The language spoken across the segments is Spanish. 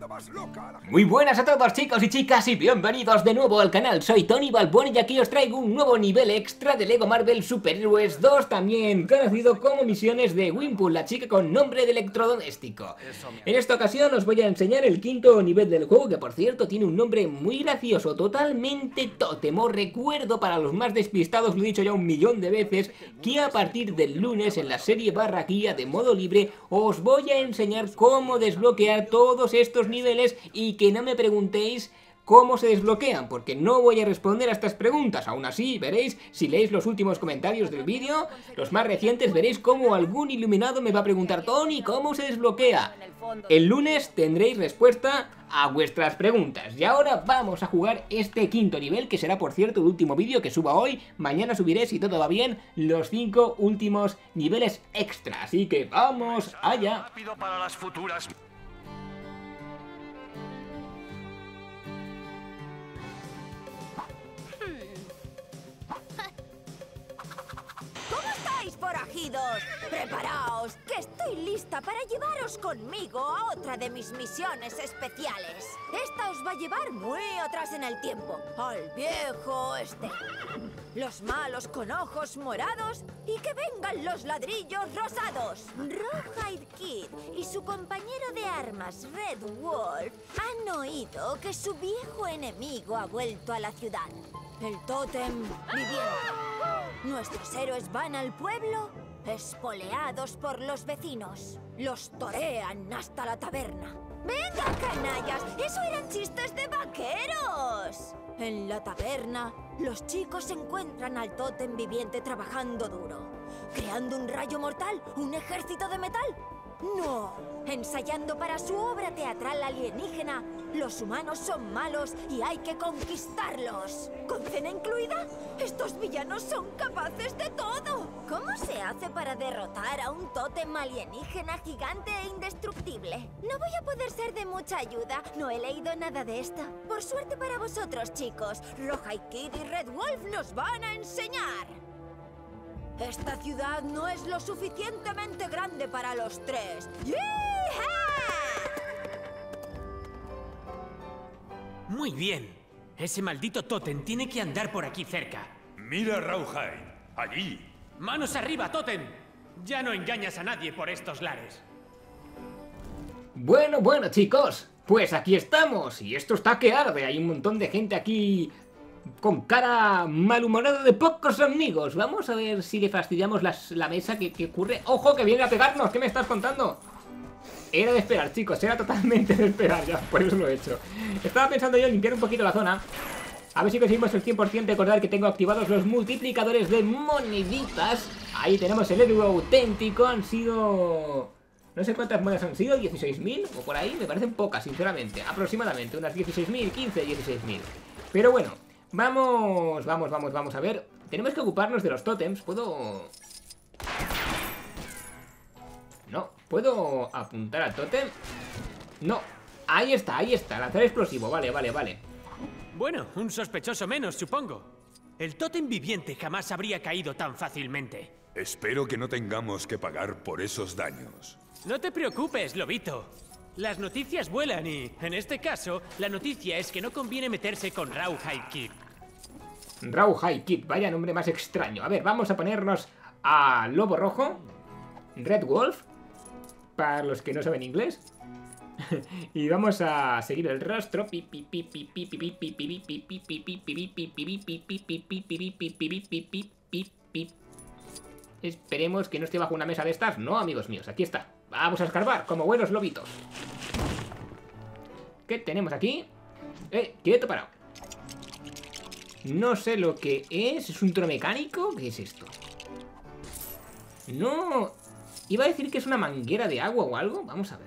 Muy buenas a todos, chicos y chicas, y bienvenidos de nuevo al canal. Soy Tony Balbón y aquí os traigo un nuevo nivel extra de Lego Marvel Superhéroes 2, también conocido como misiones de Winpool, la chica con nombre de electrodoméstico. En esta ocasión os voy a enseñar el quinto nivel del juego, que por cierto tiene un nombre muy gracioso, totalmente tótem. Os recuerdo, para los más despistados, lo he dicho ya 1.000.000 de veces, que a partir del lunes en la serie barra guía de modo libre os voy a enseñar cómo desbloquear todos estos niveles, y que no me preguntéis cómo se desbloquean, porque no voy a responder a estas preguntas. Aún así, veréis, si leéis los últimos comentarios del vídeo, los más recientes, veréis cómo algún iluminado me va a preguntar: Tony, ¿cómo se desbloquea? El lunes tendréis respuesta a vuestras preguntas. Y ahora vamos a jugar este quinto nivel, que será, por cierto, el último vídeo que suba hoy. Mañana subiré, si todo va bien, los 5 últimos niveles extra. Así que vamos allá. Forajidos, preparaos, que estoy lista para llevaros conmigo a otra de mis misiones especiales. Esta os va a llevar muy atrás en el tiempo, al viejo oeste. Los malos con ojos morados y que vengan los ladrillos rosados. Rawhide Kid y su compañero de armas, Red Wolf, han oído que su viejo enemigo ha vuelto a la ciudad. El tótem viviente. Nuestros héroes van al pueblo, espoleados por los vecinos. Los torean hasta la taberna. ¡Venga, canallas! ¡Eso eran chistes de vaqueros! En la taberna, los chicos encuentran al tótem viviente trabajando duro, creando un rayo mortal, un ejército de metal. ¡No! Ensayando para su obra teatral alienígena. Los humanos son malos y hay que conquistarlos. ¿Con cena incluida? Estos villanos son capaces de todo. ¿Cómo se hace para derrotar a un tótem alienígena gigante e indestructible? No voy a poder ser de mucha ayuda. No he leído nada de esto. Por suerte para vosotros, chicos, Rawhide Kid y Red Wolf nos van a enseñar. Esta ciudad no es lo suficientemente grande para los tres. Muy bien. Ese maldito tótem tiene que andar por aquí cerca. Mira, Rawhide. Allí. ¡Manos arriba, tótem! Ya no engañas a nadie por estos lares. Bueno, chicos, pues aquí estamos. Y esto está que arde. Hay un montón de gente aquí con cara malhumorada de pocos amigos. Vamos a ver si le fastidiamos la mesa. ¿Qué ocurre? ¡Ojo, que viene a pegarnos! ¿Qué me estás contando? Era de esperar, chicos, era totalmente de esperar. Ya, por eso lo he hecho. Estaba pensando yo en limpiar un poquito la zona. A ver si conseguimos el 100%. Recordar que tengo activados los multiplicadores de moneditas. Ahí tenemos el héroe auténtico. Han sido... no sé cuántas monedas han sido, 16.000 o por ahí. Me parecen pocas, sinceramente. Aproximadamente, unas 16.000, 15, 16.000. Pero bueno, vamos a ver. Tenemos que ocuparnos de los tótems. ¿Puedo...? No, ¿puedo apuntar al tótem? No, ahí está, lanzar explosivo, vale. Bueno, un sospechoso menos, supongo. El tótem viviente jamás habría caído tan fácilmente. Espero que no tengamos que pagar por esos daños. No te preocupes, lobito. Las noticias vuelan y, en este caso, la noticia es que no conviene meterse con Rawhide Kid. Rawhide Kid, vaya nombre más extraño. A ver, vamos a ponernos a Lobo Rojo, Red Wolf, para los que no saben inglés. Y vamos a seguir el rastro. Esperemos que no esté bajo una mesa de estas. No, amigos míos, aquí está. Vamos a escarbar como buenos lobitos. ¿Qué tenemos aquí? Quieto, parado. No sé lo que es. ¿Es un tromecánico? ¿Qué es esto? No... iba a decir que es una manguera de agua o algo. Vamos a ver.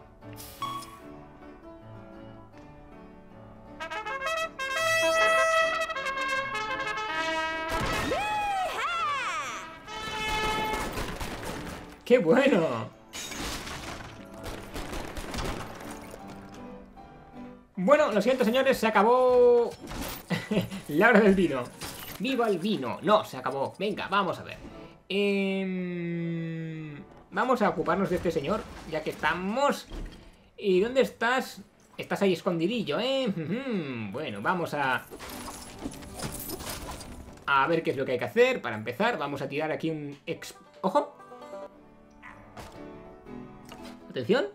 ¡Qué bueno! Bueno, lo siento, señores, se acabó la hora del vino. ¡Viva el vino! No, se acabó. Venga, vamos a ver. Vamos a ocuparnos de este señor, ya que estamos. ¿Y dónde estás? Estás ahí escondidillo, ¿eh? Bueno, vamos a ver qué es lo que hay que hacer. Para empezar, vamos a tirar aquí un... ¡Ojo! Atención.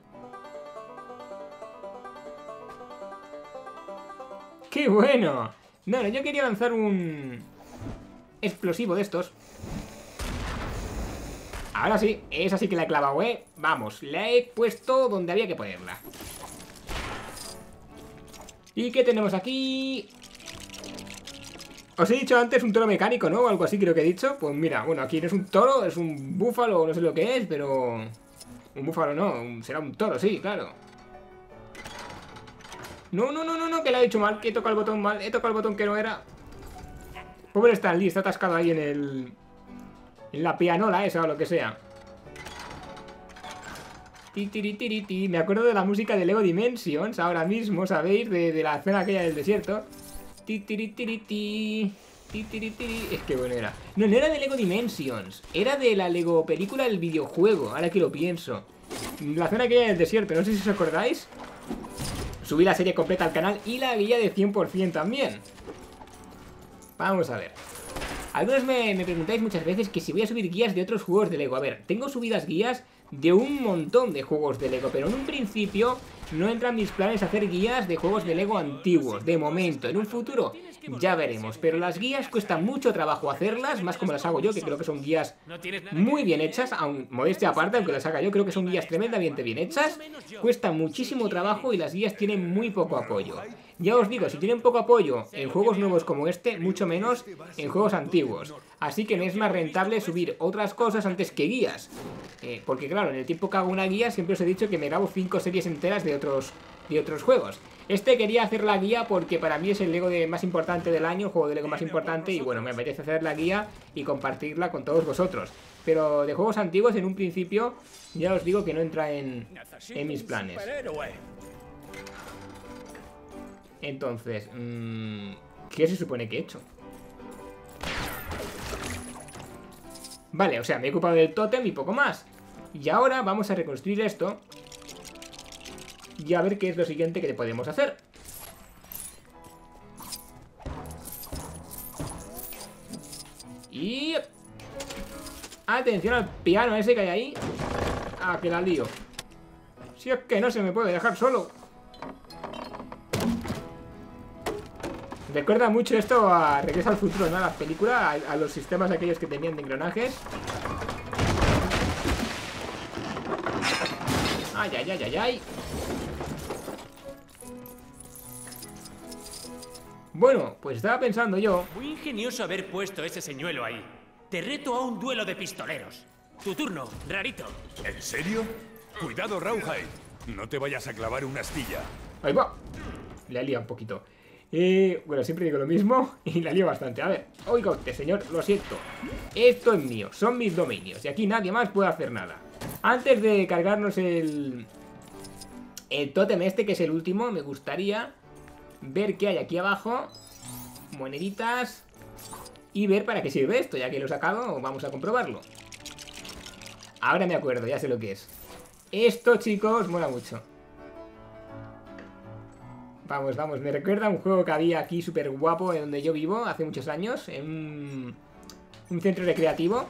¡Qué bueno! No, yo quería lanzar un explosivo de estos. Ahora sí, esa sí que la he clavado, ¿eh? Vamos, la he puesto donde había que ponerla. ¿Y qué tenemos aquí? Os he dicho antes un toro mecánico, ¿no? O algo así creo que he dicho. Pues mira, bueno, aquí no es un toro, es un búfalo, no sé lo que es, pero... Un búfalo no, será un toro, sí, claro. No, que le he dicho mal, que he tocado el botón mal, he tocado el botón que no era. Pobre Stan Lee, está atascado ahí en la pianola esa o lo que sea. Me acuerdo de la música de Lego Dimensions ahora mismo, ¿sabéis? De la zona aquella del desierto. Es que bueno era. No era de Lego Dimensions, era de la Lego película del videojuego, ahora que lo pienso. La zona aquella del desierto, no sé si os acordáis. Subí la serie completa al canal y la guía de 100% también. Vamos a ver. Algunos me preguntáis muchas veces que si voy a subir guías de otros juegos de Lego. A ver, tengo subidas guías de un montón de juegos de Lego, pero en un principio no entran mis planes hacer guías de juegos de Lego antiguos. De momento, en un futuro ya veremos. Pero las guías cuestan mucho trabajo hacerlas, más como las hago yo, que creo que son guías muy bien hechas, aun modestia aparte, aunque las haga yo, creo que son guías tremendamente bien hechas. Cuesta muchísimo trabajo y las guías tienen muy poco apoyo. Ya os digo, si tienen poco apoyo en juegos nuevos como este, mucho menos en juegos antiguos. Así que me es más rentable subir otras cosas antes que guías. Porque claro, en el tiempo que hago una guía siempre os he dicho que me grabo 5 series enteras de otros juegos. Quería hacer la guía porque para mí es el Lego más importante del año, el juego de Lego más importante, y bueno, me apetece hacer la guía y compartirla con todos vosotros. Pero de juegos antiguos en un principio ya os digo que no entra en mis planes. Entonces, ¿qué se supone que he hecho? Vale, o sea, me he ocupado del tótem y poco más. Y ahora vamos a reconstruir esto y a ver qué es lo siguiente que podemos hacer. Y... atención al piano ese que hay ahí. Ah, que la lío. Si es que no se me puede dejar solo. Recuerda mucho esto a Regreso al Futuro, ¿no? A las películas, a los sistemas aquellos que tenían de engranajes. Ay. Bueno, pues estaba pensando yo... Muy ingenioso haber puesto ese señuelo ahí. Te reto a un duelo de pistoleros. Tu turno, rarito. ¿En serio? Cuidado, Rawhide. No te vayas a clavar una astilla. Ahí va. Le lía un poquito. Bueno, siempre digo lo mismo y la lío bastante. A ver, oiga usted, señor, lo siento. Esto es mío, son mis dominios y aquí nadie más puede hacer nada. Antes de cargarnos el tótem este, que es el último, me gustaría ver qué hay aquí abajo. Moneditas. Y ver para qué sirve esto, ya que lo he sacado, vamos a comprobarlo. Ahora me acuerdo, ya sé lo que es. Esto, chicos, mola mucho. Vamos, me recuerda a un juego que había aquí súper guapo en donde yo vivo hace muchos años, en un centro recreativo.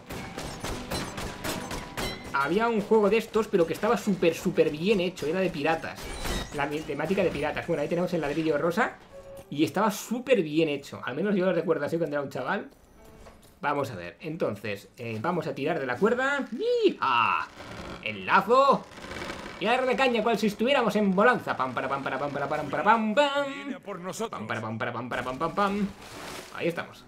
Había un juego de estos, pero que estaba súper bien hecho, era de piratas. La temática de piratas. Bueno, ahí tenemos el ladrillo rosa y estaba súper bien hecho. Al menos yo lo recuerdo así cuando era un chaval. Vamos a ver, entonces, vamos a tirar de la cuerda. ¡Ah! El lazo. Y a darle caña cual si estuviéramos en Bonanza. Pam para pam para pam para pam para pam pam. Por nosotros. Pam para pam para pam para pam pam pam. Ahí estamos.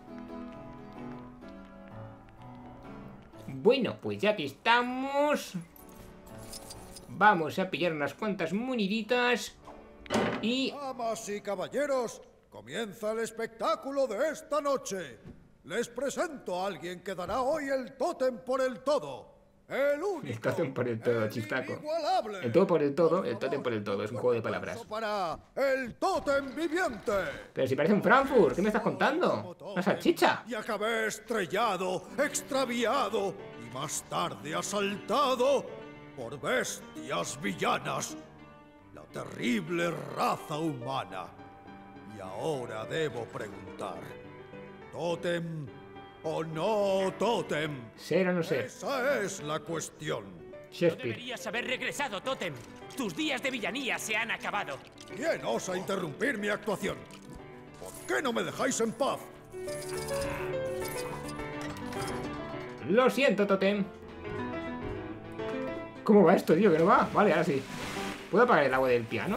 Bueno, pues ya que estamos, vamos a pillar unas cuantas moneditas. Y... damas y caballeros, comienza el espectáculo de esta noche. Les presento a alguien que dará hoy el tótem por el todo. El único, el tótem por el todo, chistaco. inigualable. El todo por el todo, el tótem por el todo. Es un juego de palabras. Para el tótem viviente. Pero si parece un Frankfurt, ¿qué me estás contando? ¿Una salchicha? Y acabé estrellado, extraviado y más tarde asaltado por bestias villanas. La terrible raza humana. Y ahora debo preguntar, ¿tótem o no tótem? Ser o no ser. Esa es la cuestión. No Shakespeare. deberías haber regresado, Tótem. Tus días de villanía se han acabado. ¿Quién osa interrumpir mi actuación? ¿Por qué no me dejáis en paz? Lo siento, Totem. ¿Cómo va esto, tío? ¿Que no va? Vale, ahora sí. ¿Puedo apagar el agua del piano?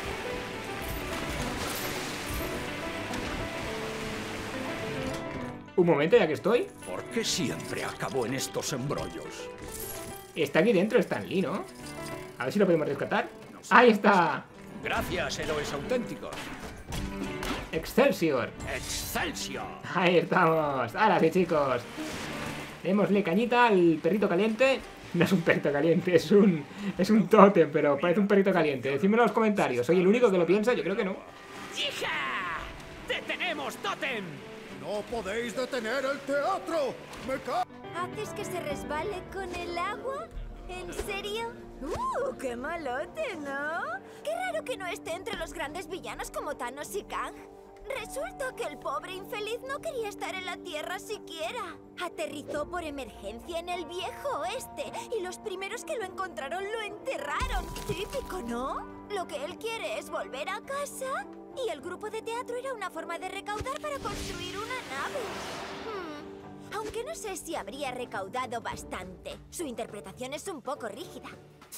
Un momento, ya que estoy. ¿Por qué siempre acabo en estos embrollos? Está aquí dentro Stan Lee, ¿no? A ver si lo podemos rescatar. ¡Ahí está! Gracias, héroes auténticos. ¡Excelsior! ¡Excelsior! Ahí estamos. Ahora sí, chicos. Démosle cañita al perrito caliente. No es un perrito caliente, es un tótem, pero parece un perrito caliente. Decídmelo en los comentarios. ¿Soy el único que lo piensa? Yo creo que no. ¡Hija! ¡Te tenemos, Tótem! ¡No podéis detener el teatro! ¡Me ca... ¿Haces que se resbale con el agua? ¿En serio? ¡Qué malote!, ¿no? Qué raro que no esté entre los grandes villanos como Thanos y Kang. Resulta que el pobre infeliz no quería estar en la Tierra siquiera. Aterrizó por emergencia en el viejo oeste y los primeros que lo encontraron lo enterraron. Típico, ¿no? Lo que él quiere es volver a casa y el grupo de teatro era una forma de recaudar para construir una nave. Aunque no sé si habría recaudado bastante. Su interpretación es un poco rígida.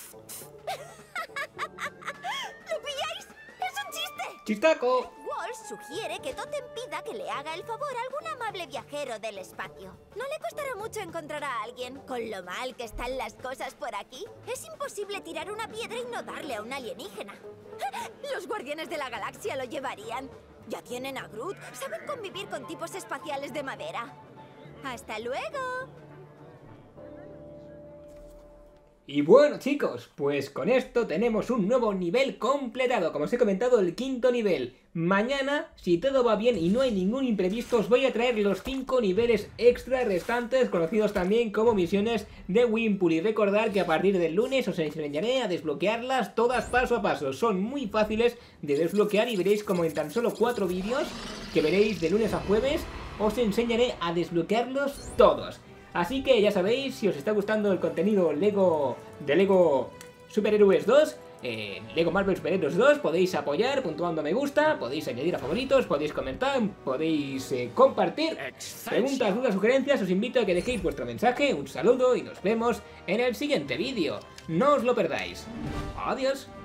¿Lo pilláis? ¡Es un chiste! ¡Chistaco! Walsh sugiere que Tótem pida que le haga el favor a algún amable viajero del espacio. No le costará mucho encontrar a alguien. Con lo mal que están las cosas por aquí, es imposible tirar una piedra y no darle a un alienígena. Los guardianes de la galaxia lo llevarían. Ya tienen a Groot, saben convivir con tipos espaciales de madera. ¡Hasta luego! Y bueno, chicos, pues con esto tenemos un nuevo nivel completado. Como os he comentado, el 5º nivel. Mañana, si todo va bien y no hay ningún imprevisto, os voy a traer los 5 niveles extra restantes, conocidos también como misiones de Winpool. Y recordad que a partir del lunes os enseñaré a desbloquearlas todas paso a paso. Son muy fáciles de desbloquear y veréis como en tan solo 4 vídeos, que veréis de lunes a jueves, os enseñaré a desbloquearlos todos. Así que ya sabéis, si os está gustando el contenido de Lego Superhéroes 2, Lego Marvel Superhéroes 2, podéis apoyar puntuando me gusta, podéis añadir a favoritos, podéis comentar, podéis compartir. Preguntas, dudas, sugerencias, os invito a que dejéis vuestro mensaje, un saludo y nos vemos en el siguiente vídeo. No os lo perdáis. Adiós.